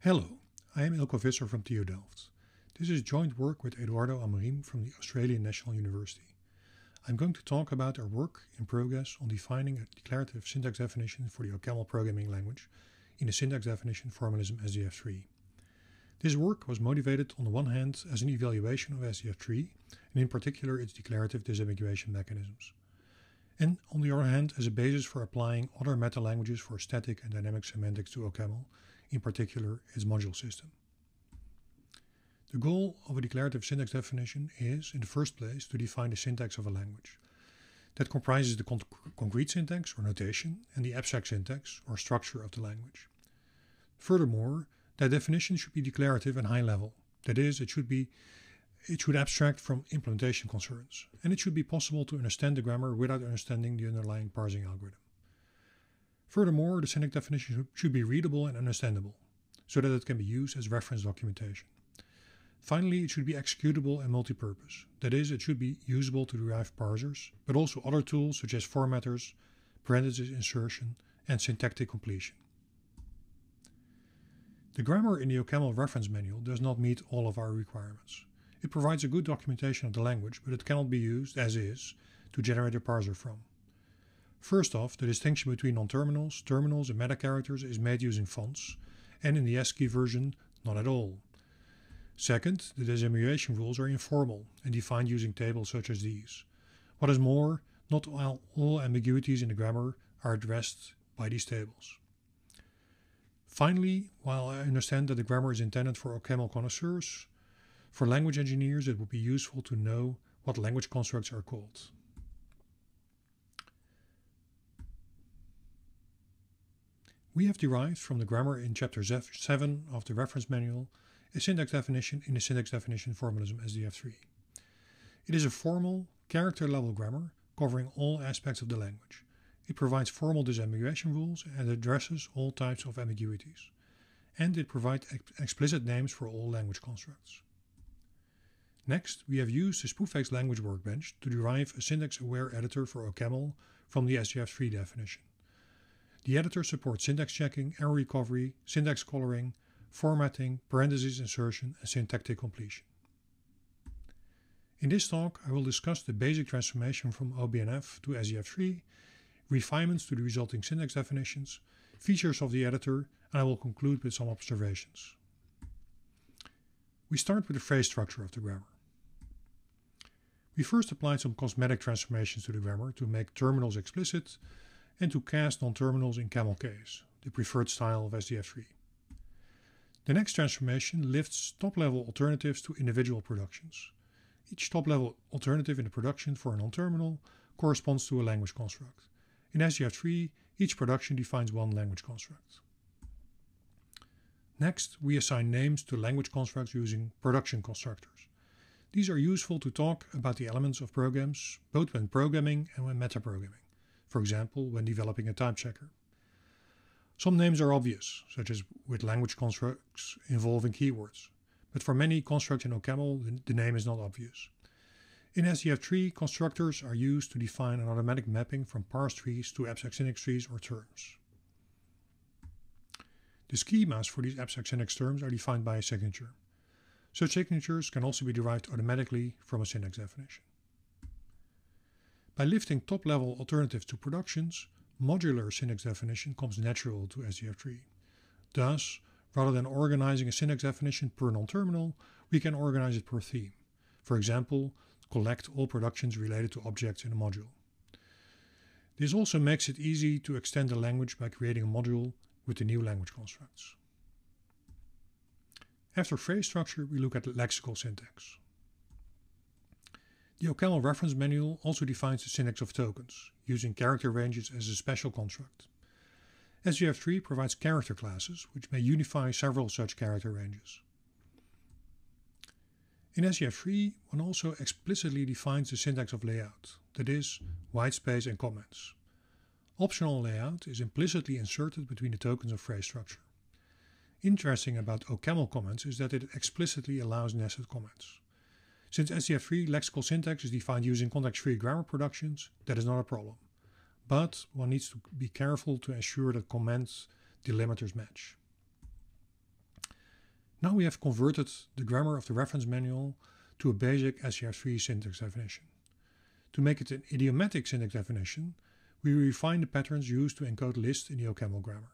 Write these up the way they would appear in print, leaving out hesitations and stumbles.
Hello, I am Ilko Visser from TU Delft. This is joint work with Eduardo Amorim from the Australian National University. I'm going to talk about our work in progress on defining a declarative syntax definition for the OCaml programming language in the syntax definition formalism SDF3. This work was motivated on the one hand as an evaluation of SDF3 and in particular its declarative disambiguation mechanisms, and on the other hand as a basis for applying other meta-languages for static and dynamic semantics to OCaml, in particular its module system. The goal of a declarative syntax definition is, in the first place, to define the syntax of a language. That comprises the concrete syntax or notation and the abstract syntax or structure of the language. Furthermore, that definition should be declarative and high level. That is, it should abstract from implementation concerns, and it should be possible to understand the grammar without understanding the underlying parsing algorithm. Furthermore, the syntax definition should be readable and understandable, so that it can be used as reference documentation. Finally, it should be executable and multi-purpose. That is, it should be usable to derive parsers, but also other tools such as formatters, parenthesis insertion, and syntactic completion. The grammar in the OCaml reference manual does not meet all of our requirements. It provides a good documentation of the language, but it cannot be used, as is, to generate a parser from. First off, the distinction between non-terminals, terminals, and meta-characters is made using fonts, and in the ASCII version, not at all. Second, the disambiguation rules are informal and defined using tables such as these. What is more, not all ambiguities in the grammar are addressed by these tables. Finally, while I understand that the grammar is intended for OCaml connoisseurs, for language engineers it would be useful to know what language constructs are called. We have derived from the grammar in chapter 7 of the reference manual a syntax definition in the syntax definition formalism SDF3. It is a formal, character-level grammar covering all aspects of the language. It provides formal disambiguation rules and addresses all types of ambiguities. And it provides explicit names for all language constructs. Next, we have used the Spoofax language workbench to derive a syntax-aware editor for OCaml from the SDF3 definition. The editor supports syntax checking, error recovery, syntax coloring, formatting, parenthesis insertion, and syntactic completion. In this talk, I will discuss the basic transformation from OBNF to SDF3, refinements to the resulting syntax definitions, features of the editor, and I will conclude with some observations. We start with the phrase structure of the grammar. We first applied some cosmetic transformations to the grammar to make terminals explicit and to cast non-terminals in camel case, the preferred style of SDF3. The next transformation lifts top-level alternatives to individual productions. Each top-level alternative in the production for a non-terminal corresponds to a language construct. In SDF3, each production defines one language construct. Next, we assign names to language constructs using production constructors. These are useful to talk about the elements of programs, both when programming and when metaprogramming. For example, when developing a type checker. Some names are obvious, such as with language constructs involving keywords, but for many constructs in OCaml, the name is not obvious. In SDF3, constructors are used to define an automatic mapping from parse trees to abstract syntax trees or terms. The schemas for these abstract syntax terms are defined by a signature. Such signatures can also be derived automatically from a syntax definition. By lifting top-level alternatives to productions, modular syntax definition comes natural to SDF3. Thus, rather than organizing a syntax definition per non-terminal, we can organize it per theme. For example, collect all productions related to objects in a module. This also makes it easy to extend the language by creating a module with the new language constructs. After phrase structure, we look at lexical syntax. The OCaml reference manual also defines the syntax of tokens, using character ranges as a special construct. SDF3 provides character classes, which may unify several such character ranges. In SDF3, one also explicitly defines the syntax of layout, that is, whitespace and comments. Optional layout is implicitly inserted between the tokens of phrase structure. Interesting about OCaml comments is that it explicitly allows nested comments. Since SDF3 lexical syntax is defined using context-free grammar productions, that is not a problem. But one needs to be careful to ensure that comment delimiters match. Now we have converted the grammar of the reference manual to a basic SCF3 syntax definition. To make it an idiomatic syntax definition, we refine the patterns used to encode lists in the OCaml grammar.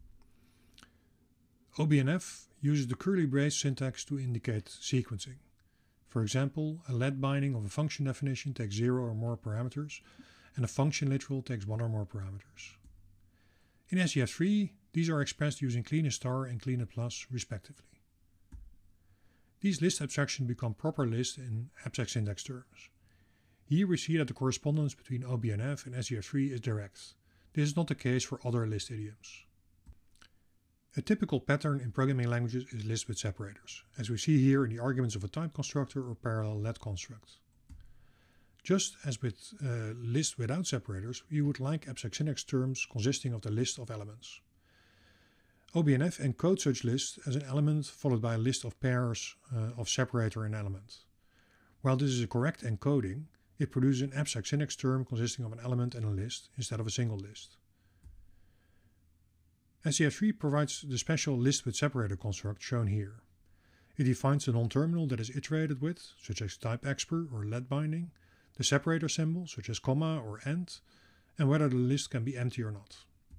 OBNF uses the curly brace syntax to indicate sequencing. For example, a let binding of a function definition takes 0 or more parameters, and a function literal takes 1 or more parameters. In SCF3, these are expressed using clean star and clean plus, respectively. These list abstractions become proper lists in abstract syntax terms. Here we see that the correspondence between OBNF and SCF3 is direct. This is not the case for other list idioms. A typical pattern in programming languages is list with separators, as we see here in the arguments of a type constructor or parallel let construct. Just as with list without separators, we would like abstract syntax terms consisting of the list of elements. OBNF encodes such lists as an element followed by a list of pairs of separator and element. While this is a correct encoding, it produces an abstract syntax term consisting of an element and a list instead of a single list. SCF3 provides the special list with separator construct shown here. It defines the non-terminal that is iterated with, such as type expr or let binding, the separator symbol, such as comma or and whether the list can be empty or not.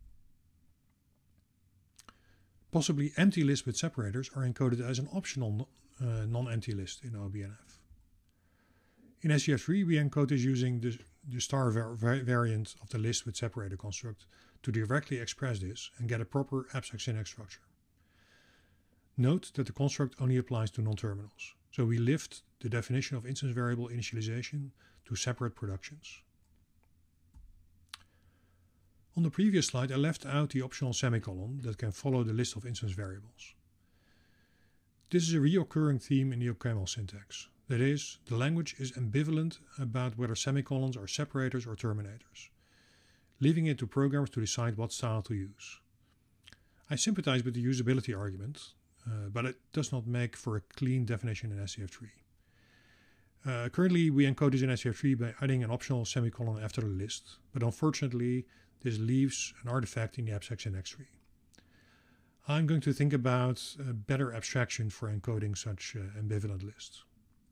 Possibly empty lists with separators are encoded as an optional non-empty list in OBNF. In SCF3, we encode this using the star variant of the list with separator construct to directly express this and get a proper abstract syntax structure. Note that the construct only applies to non-terminals, so we lift the definition of instance variable initialization to separate productions. On the previous slide, I left out the optional semicolon that can follow the list of instance variables. This is a recurring theme in the OCaml syntax. That is, the language is ambivalent about whether semicolons are separators or terminators, leaving it to programmers to decide what style to use. I sympathize with the usability argument, but it does not make for a clean definition in SCF3. Currently, we encode this in SCF3 by adding an optional semicolon after the list, but unfortunately, this leaves an artifact in the abstract syntax tree. I'm going to think about a better abstraction for encoding such ambivalent lists.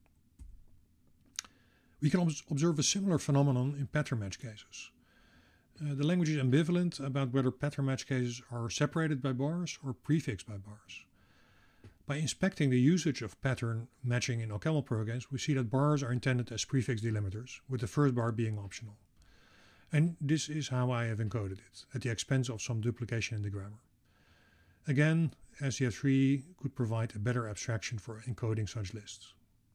We can observe a similar phenomenon in pattern match cases. The language is ambivalent about whether pattern match cases are separated by bars or prefixed by bars. By inspecting the usage of pattern matching in OCaml programs, we see that bars are intended as prefix delimiters, with the first bar being optional. And this is how I have encoded it, at the expense of some duplication in the grammar. Again, SCF3 could provide a better abstraction for encoding such lists.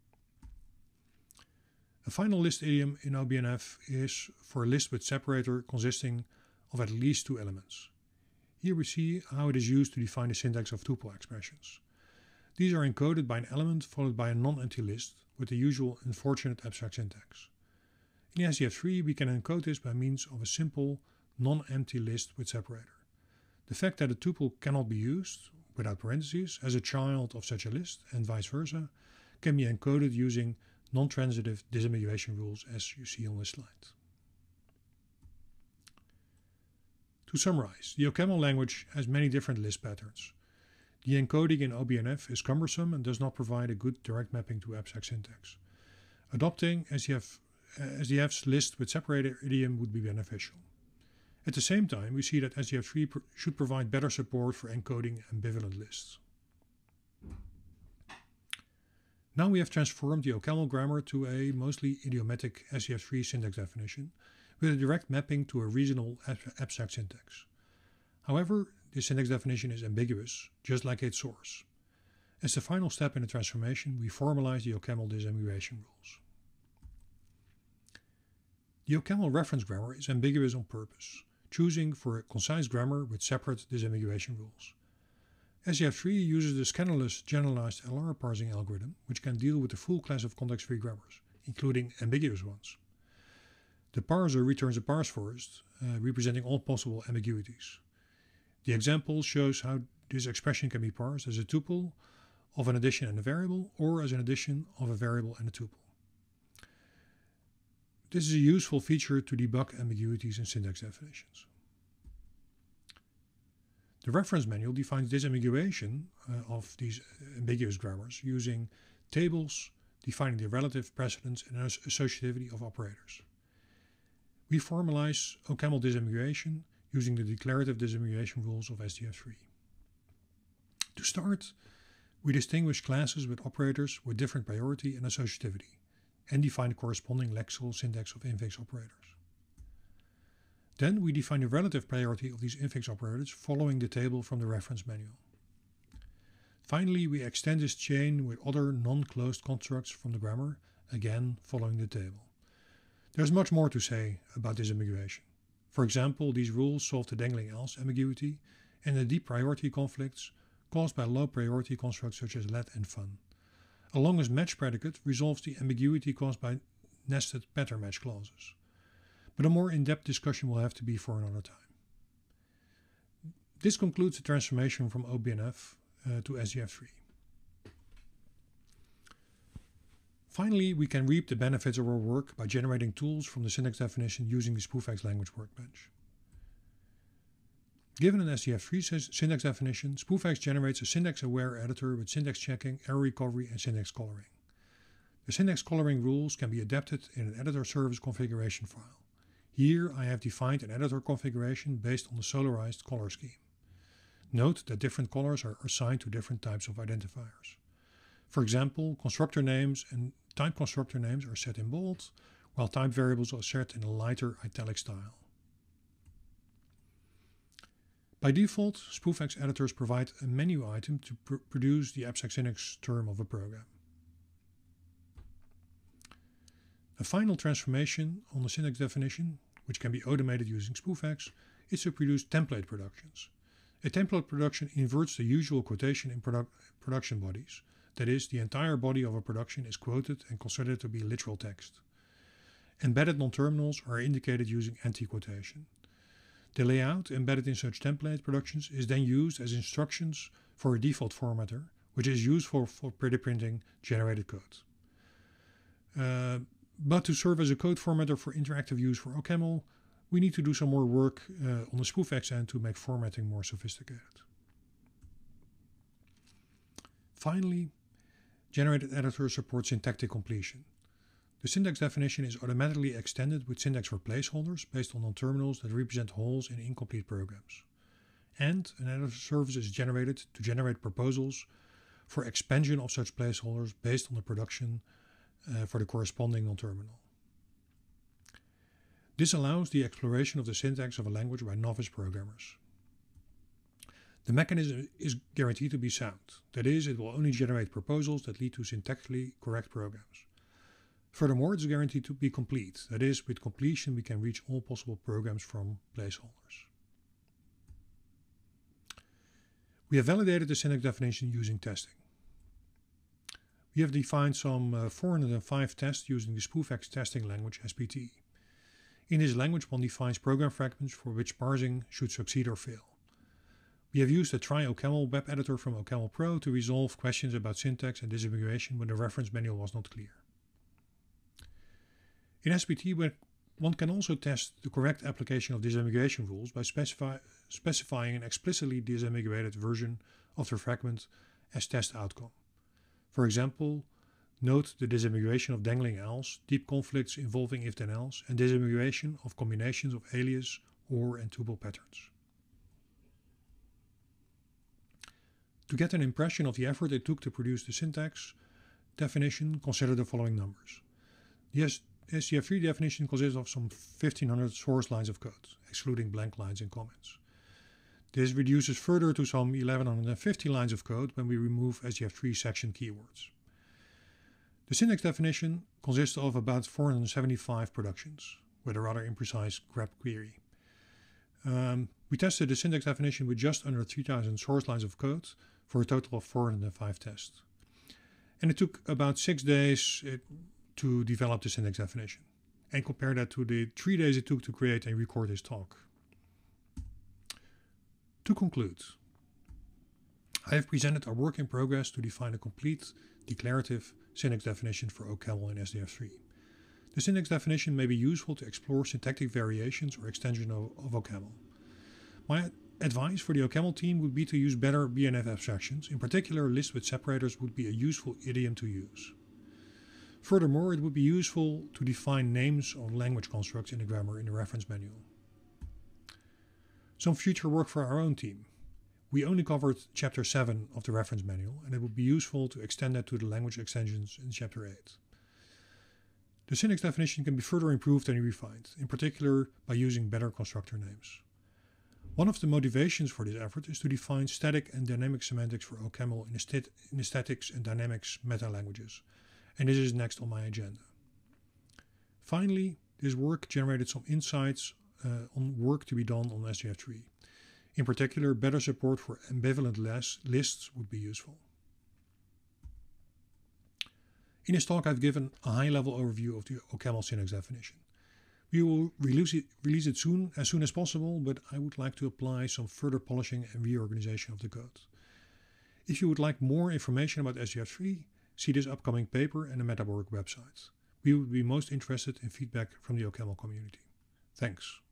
A final list idiom in OBNF is for a list with separator consisting of at least 2 elements. Here we see how it is used to define the syntax of tuple expressions. These are encoded by an element followed by a non-empty list with the usual unfortunate abstract syntax. In SCF3 we can encode this by means of a simple non-empty list with separator. The fact that a tuple cannot be used, without parentheses, as a child of such a list and vice versa, can be encoded using non-transitive disambiguation rules as you see on this slide. To summarize, the OCaml language has many different list patterns. The encoding in OBNF is cumbersome and does not provide a good direct mapping to abstract syntax. Adopting SDF's list with separator idiom would be beneficial. At the same time, we see that SDF3 should provide better support for encoding ambivalent lists. Now we have transformed the OCaml grammar to a mostly idiomatic SCF3 syntax definition with a direct mapping to a reasonable abstract syntax. However, this syntax definition is ambiguous, just like its source. As the final step in the transformation, we formalize the OCaml disambiguation rules. The OCaml reference grammar is ambiguous on purpose, choosing for a concise grammar with separate disambiguation rules. SCF3 uses the scannerless generalized LR parsing algorithm, which can deal with the full class of context-free grammars, including ambiguous ones. The parser returns a parse forest, representing all possible ambiguities. The example shows how this expression can be parsed as a tuple of an addition and a variable, or as an addition of a variable and a tuple. This is a useful feature to debug ambiguities in syntax definitions. The reference manual defines disambiguation of these ambiguous grammars using tables defining the relative precedence and associativity of operators. We formalize OCaml disambiguation using the declarative disambiguation rules of SDF3. To start, we distinguish classes with operators with different priority and associativity, and define the corresponding lexical syntax of infix operators. Then we define the relative priority of these infix operators following the table from the reference manual. Finally, we extend this chain with other non-closed constructs from the grammar, again following the table. There's much more to say about disambiguation. For example, these rules solve the dangling else ambiguity and the deep priority conflicts caused by low priority constructs such as let and fun. A longest match predicate resolves the ambiguity caused by nested pattern match clauses. But a more in-depth discussion will have to be for another time. This concludes the transformation from OBNF to SDF3. Finally, we can reap the benefits of our work by generating tools from the syntax definition using the Spoofax language workbench. Given an SDF3 syntax definition, Spoofax generates a syntax-aware editor with syntax checking, error recovery, and syntax coloring. The syntax coloring rules can be adapted in an editor service configuration file. Here I have defined an editor configuration based on the solarized color scheme. Note that different colors are assigned to different types of identifiers. For example, constructor names and type constructor names are set in bold, while type variables are set in a lighter italic style. By default, Spoofax editors provide a menu item to produce the abstract syntax term of a program. A final transformation on the syntax definition, which can be automated using Spoofax, is to produce template productions. A template production inverts the usual quotation in production bodies. That is, the entire body of a production is quoted and considered to be literal text. Embedded non-terminals are indicated using anti-quotation. The layout embedded in such template productions is then used as instructions for a default formatter, which is useful for pre-printing generated code. But to serve as a code formatter for interactive use for OCaml, we need to do some more work on the Spoofax end to make formatting more sophisticated. Finally, generated editor supports syntactic completion. The syntax definition is automatically extended with syntax for placeholders based on non-terminals that represent holes in incomplete programs. And an editor service is generated to generate proposals for expansion of such placeholders based on the production for the corresponding non-terminal. This allows the exploration of the syntax of a language by novice programmers. The mechanism is guaranteed to be sound. That is, it will only generate proposals that lead to syntactically correct programs. Furthermore, it is guaranteed to be complete. That is, with completion we can reach all possible programs from placeholders. We have validated the syntax definition using testing. We have defined some 405 tests using the Spoofax testing language SPT. In this language one defines program fragments for which parsing should succeed or fail. We have used a try OCaml web editor from OCaml Pro to resolve questions about syntax and disambiguation when the reference manual was not clear. In SPT, one can also test the correct application of disambiguation rules by specifying an explicitly disambiguated version of the fragment as test outcome. For example, note the disambiguation of dangling else, deep conflicts involving if-then else, and disambiguation of combinations of alias, or, and tuple patterns. To get an impression of the effort it took to produce the syntax definition, consider the following numbers. The SDF3 definition consists of some 1500 source lines of code, excluding blank lines and comments. This reduces further to some 1150 lines of code when we remove SDF3 section keywords. The syntax definition consists of about 475 productions, with a rather imprecise grep query. We tested the syntax definition with just under 3000 source lines of code for a total of 405 tests. And it took about 6 days to develop the syntax definition. And compare that to the 3 days it took to create and record this talk. To conclude, I have presented our work in progress to define a complete declarative syntax definition for OCaml in SDF3. The syntax definition may be useful to explore syntactic variations or extension of OCaml. Advice for the OCaml team would be to use better BNF abstractions. In particular, lists with separators would be a useful idiom to use. Furthermore, it would be useful to define names of language constructs in the grammar in the reference manual. Some future work for our own team. We only covered Chapter 7 of the reference manual, and it would be useful to extend that to the language extensions in Chapter 8. The syntax definition can be further improved and refined, in particular by using better constructor names. One of the motivations for this effort is to define static and dynamic semantics for OCaml in the statics and dynamics meta-languages, and this is next on my agenda. Finally, this work generated some insights on work to be done on SDF3. In particular, better support for ambivalent lists would be useful. In this talk, I've given a high-level overview of the OCaml syntax definition. We will release it as soon as possible, but I would like to apply some further polishing and reorganization of the code. If you would like more information about SDF3, see this upcoming paper and the MetaWork website. We would be most interested in feedback from the OCaml community. Thanks.